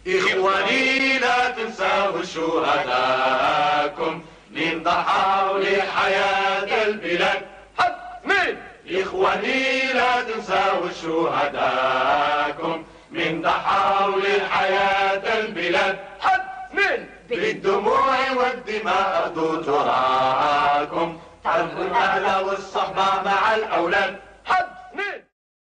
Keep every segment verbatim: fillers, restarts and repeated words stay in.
إخواني لا تنسوا شهداءكم من ضحوا لحياة البلاد. حد مين؟ إخواني لا تنسوا شهداءكم من ضحوا لحياة البلاد. حد مين؟ بالدموع والدماء أرض تراكم حرب الأهل والصحبة مع الأولاد. حد مين؟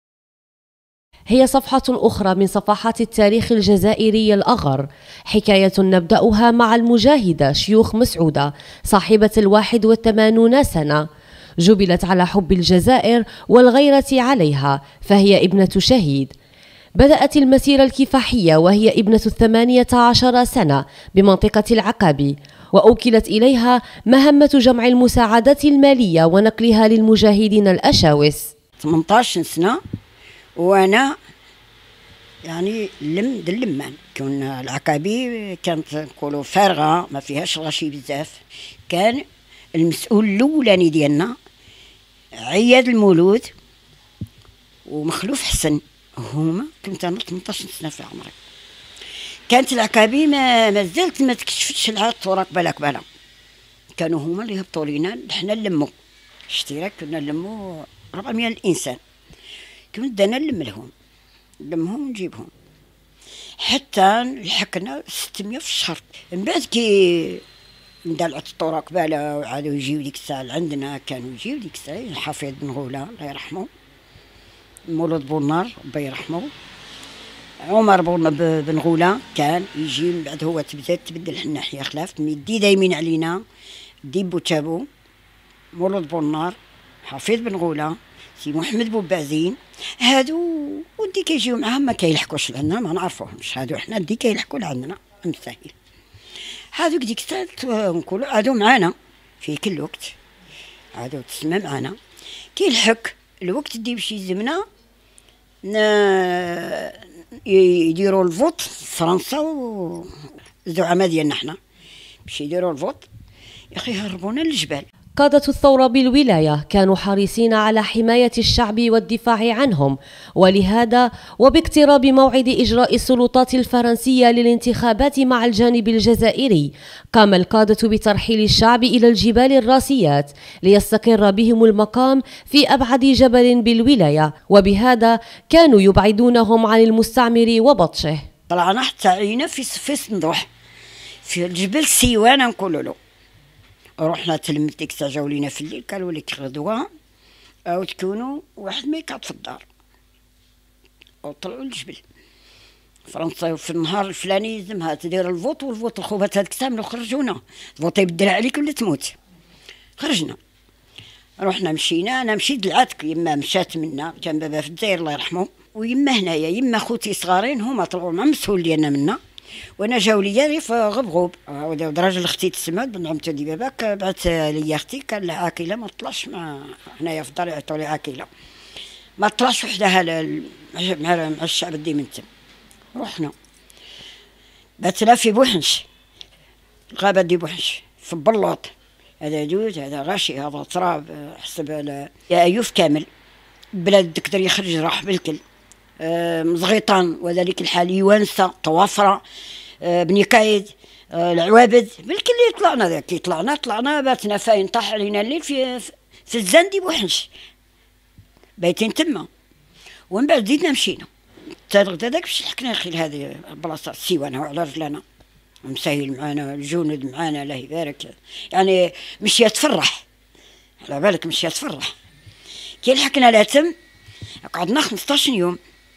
هي صفحة أخرى من صفحات التاريخ الجزائري الأغر، حكاية نبدأها مع المجاهدة شيوخ مسعودة صاحبة الواحد والثمانون سنة، جبلت على حب الجزائر والغيرة عليها، فهي ابنة شهيد. بدأت المسيرة الكفاحية وهي ابنة الثمانية عشر سنة بمنطقة العقابي، وأوكلت إليها مهمة جمع المساعدات المالية ونقلها للمجاهدين الأشاوس. ثمانية عشر سنة وانا يعني لم دلمان. كنا العقابي كانت نقولوا فارغه ما فيهاش غاشي بزاف. كان المسؤول الاولاني ديالنا عياد المولود ومخلوف حسن، هما كنت انا ثمانية عشر سنه في عمري. كانت العقابي ما مازالت ما تكشفتش لها الطرق بالك بالا، كانوا هما اللي هبطوا لينا حنا نلمو اشتراك. كنا نلمو أربعمائة انسان، كنت انا نلم لهم نلمهم ونجيبهم حتى لحقنا ستمائة في الشهر. من بعد كي اندلعت الطرق بالا وعادوا يجيو ديك الساعه عندنا، كانوا يجيو ديك الساعه الحفيظ بن غوله الله يرحمه، مولود بونار الله يرحمه، عمر بن غوله كان يجي. من بعد هو تبدا تبدل الناحيه خلاف ميدي دايمين علينا دي بوتابو، مولود بونار، حفيظ بن غوله، سي محمد بوبازين. هادو ودي كيجيو معاهم ما كيلحقوش لعندنا، ما نعرفوهمش هادو، حنا دي كيلحقوا لعندنا مستحيل. هادو ديك الساعه نقولوا هادو معانا في كل وقت، هادو تسمى معانا. كيلحق الوقت دي باش يلزمنا يديروا الفوت فرنسا والزعماء ديالنا حنا باش يديروا الفوت، يا اخي هربونا للجبال. قادة الثورة بالولاية كانوا حريصين على حماية الشعب والدفاع عنهم، ولهذا وباقتراب موعد إجراء السلطات الفرنسية للانتخابات مع الجانب الجزائري، قام القادة بترحيل الشعب إلى الجبال الراسيات ليستقر بهم المقام في أبعد جبل بالولاية، وبهذا كانوا يبعدونهم عن المستعمر وبطشه. طلعنا حتى عينا في في صندوح في الجبل سيوان نقولوا له. رحنا تلمت ديك الساعه جاو لينا في الليل قالوا لك غدوه او تكونوا واحد ما يقعد في الدار، وطلعوا للجبل. فرنسا في النهار الفلاني يلزمها تدير الفوت، والفوت الخوبات هذيك الساعه منو خرجونا، الفوت يبدل عليك ولا تموت. خرجنا رحنا مشينا، انا مشيت للعتق، يما مشات منا كان بابا في الجزائر الله يرحمه، ويما هنايا يما خوتي صغارين هما طلعوا مع المسؤول ديالنا منا، وانا جاو ليا في غبغوب. راجل اختي تسمى بن عمتو دي باباك بعث ليا اختي قال لها عاكله ما طلعش مع هنايا في الدار، يعطوا لي عاكله ما طلعش وحدها مع مع الشعب الديمنتم. رحنا باتنا في بوحنش، الغابه دي بوحنش في بلوط، هذا جوج هذا غاشي هذا تراب حسب يا ايوف كامل. بلاد الدكتور يخرج راح بالكل مزغيطان وذلك الحال يوانسة طوافرة بني كايد العوابد بالكل طلعنا ذاك. طلعنا طلعنا باتنا فاين طاح علينا الليل في في الزندي بوحنش بايتين تما، ومن بعد زيدنا مشينا الغدا داك باش لحقنا اخي لهذه البلاصه سيوانها وعلى رجلنا مسهل معانا الجنود معانا الله يبارك، يعني مشيت تفرح على بالك مشيت تفرح. كي لحقنا لاتم قعدنا خمسطاش يوم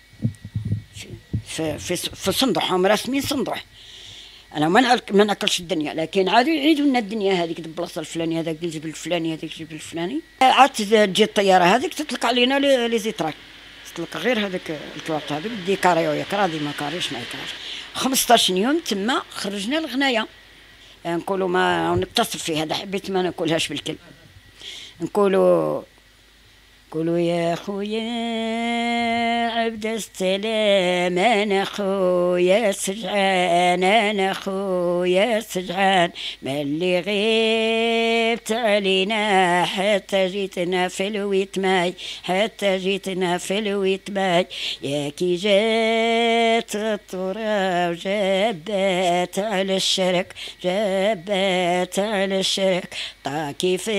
في في في صندوق، هم راسمين صندوق. انا ما ما ناكلش الدنيا، لكن عادوا يعيدوا لنا الدنيا هذيك البلاصه الفلانيه هذاك الجبل الفلاني هذاك الجبل الفلاني. عاد تجي الطياره هذيك تطلق علينا لي زيتراك، تطلق غير هذاك الكوارت هذاك ديكاري ويكرا ما كاريش ما يكراش. خمسطاش يوم تما خرجنا الغنايه، يعني نقولوا ما نتصل فيها هذا حبيت ما ناكلهاش بالكل، نقولوا قولوا يا خويا عبد السلام انا خويا سجعان، انا خويا سجعان، ملي غيبت علينا حتى جيتنا في الويت ماي، حتى جيتنا في الويت ماي، يا كي جات الطورة وجبات على الشرك، جبات على الشرك، طاكي في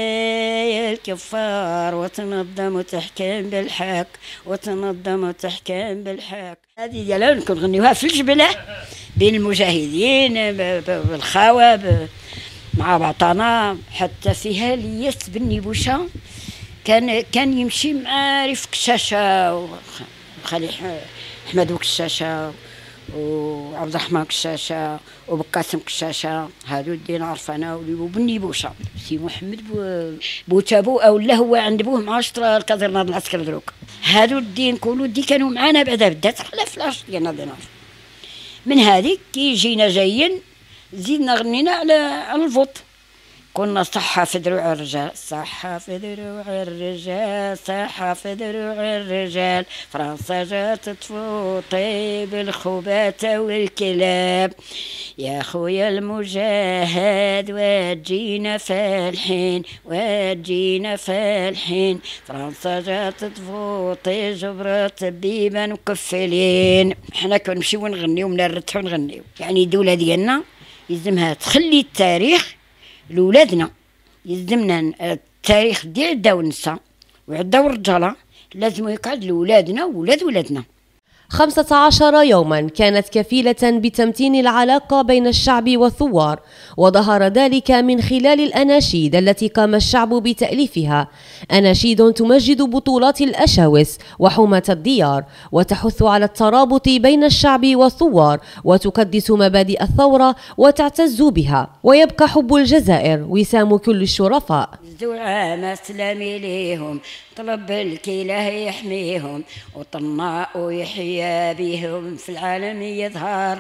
الكفار وتنظم وتحكم بالحق، وتنظم وتحكم بالحق. هذه ديالها نكون نغنيوها في الجبلة بين المجاهدين بالخاوة مع بعضنا. حتى فيها لياس بني بوشة كان كان يمشي مع رفق كشاشة وخالي احمد وكشاشة وعبد الرحمن كشاشة وبقاسم كشاشة، هادو الدين عرفنا وبني بوشة. سي محمد بوتابو او لا هو عند بوه مع عشرة الكازرنة العسكر دروك، هادو الدين كلو دي كانوا معانا بعدا بدات على فلاش ديالنا دينا. من هذيك كي جينا جايين زيدنا غنينا على على الفوط، كنا صحة في دروع الرجال، صحة في دروع الرجال، صحة في دروع الرجال، فرنسا جات تفوطي بالخبات والكلاب، يا خويا المجاهد وتجينا فالحين، وتجينا فالحين، فرنسا جات تفوطي جبرت بيبان وكفلين. حنا كنمشيو نغنيو من الرتح ونغنيو، يعني الدولة ديالنا يلزمها تخلي التاريخ لولادنا، يلزمنا التاريخ ديال عدا والنساء وعدا والرجاله لازم يقعد لولادنا وولاد ولادنا. خمسة عشر يوما كانت كفيلة بتمتين العلاقة بين الشعب والثوار، وظهر ذلك من خلال الأناشيد التي قام الشعب بتأليفها، أناشيد تمجد بطولات الأشاوس وحومة الديار، وتحث على الترابط بين الشعب والثوار، وتقدس مبادئ الثورة وتعتز بها. ويبقى حب الجزائر وسام كل الشرفاء. الزعامة سلامي ليهم، طلب الكيله يحميهم، وطماء يحيا بهم في العالم يظهر،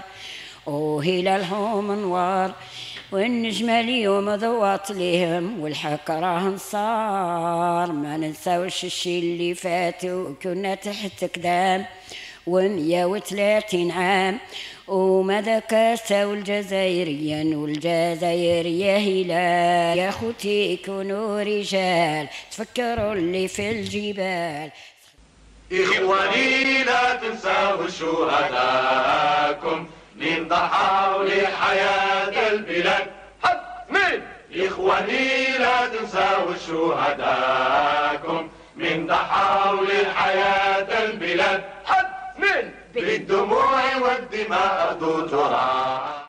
وهلالهم انوار، والنجم اليوم ضوات ليهم، والحق راه نصار. ما ننساوش الشي اللي فات وكنا تحت قدام ومية وثلاثين عام، وماذا كاسوا الجزائريين والجزائرية هلال، يا خوتي كونوا رجال تفكروا اللي في الجبال. إخواني لا تنسوا شهداءكم من ضحوا لحياة البلاد. حد مين؟ إخواني لا تنسوا شهداءكم من ضحوا لحياة البلاد. حد مين؟ بالدموع والدماء أرض تراب.